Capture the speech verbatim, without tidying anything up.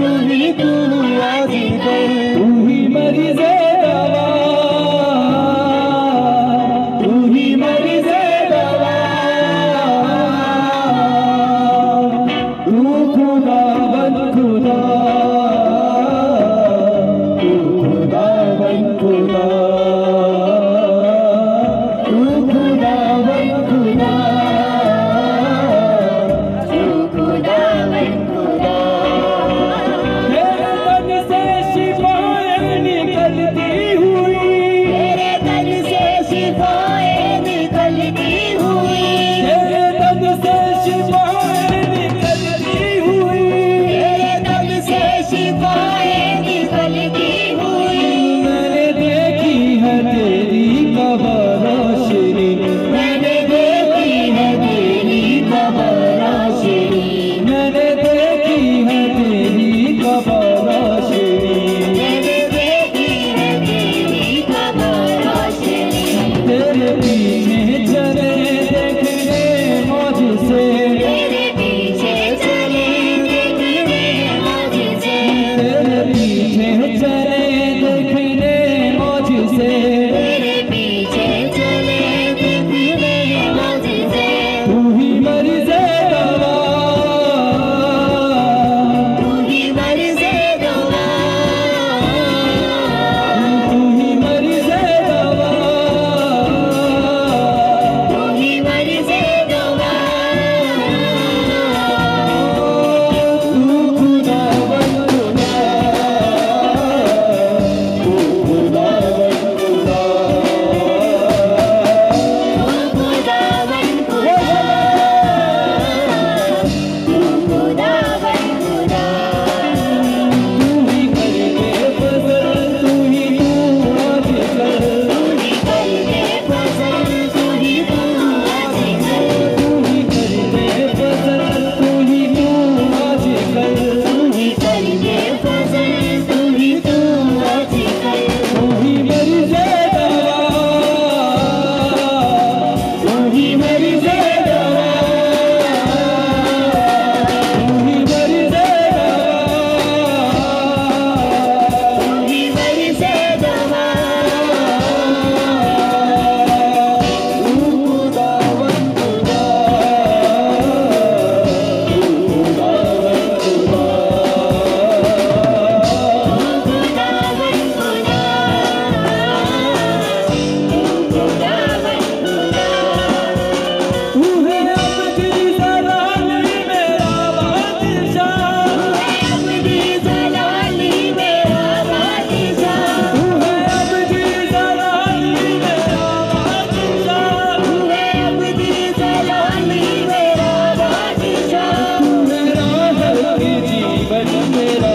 तू ही तू आजिकल, तू ही मरीज़े दवा, तू ही मरीज़े दवा, तू खुदा बन खुदा, तू खुदा बन खुदा, तू खुदा बन खुदा, तू खुदा बन खुदा। तेरे तन से शिफाएं निकलती हुई, तेरे तन से शिफाएं निकलती हुई, तेरे तन से शिफाएं निकलती हुई, तेरे तन से शिफाएं निकलती हुई। मैंने देखी है तेरी कबर रोशनी, मैंने देखी है तेरी कबर रोशनी, मैंने देखी है तेरी कबर रोशनी, मैंने देखी है तेरी कबर रोशनी। तेरे पीछे चले देखने मौजसे, तेरे पीछे चले देखने मौजसे, तेरे पीछे चले देखने मौजसे, तेरे पीछे चले देखने मौजसे। तू ही मरीज़े दवा, तू ही मरीज़े दवा, तू ही मरीज़े दवा, तू ही मरीज़े दवा। तू खुदा बन खुदा, तू खुदा बन खुदा, तू खुदा बन खुदा, तू खुदा बन खुदा। तू ही करके फजल, तू ही तू आजिकल, तू ही करके फजल, तू ही तू आजिकल, तू ही करके फजल, तू ही तू आजिकल, तू ही करके फजल, तू ही तू आजिकल। तू ही मरीज़े दवा, तू ही मरीज़े दवा, तू ही मरीज़े दवा, तू ही मरीज़े दवा। तू खुदा बन खुदा, तू खुदा बन खुदा, तू खुदा बन खुदा, तू खुदा बन खुदा। तू है अब्दी ज़लाली मेरा बादशाह, तू है अब्दी ज़लाली मेरा बादशाह, तू है अब्दी ज़लाली मेरा बादशाह, तू है अब्दी ज़लाली मेरा बादशाह। तू मेरा हर जीवन मेरा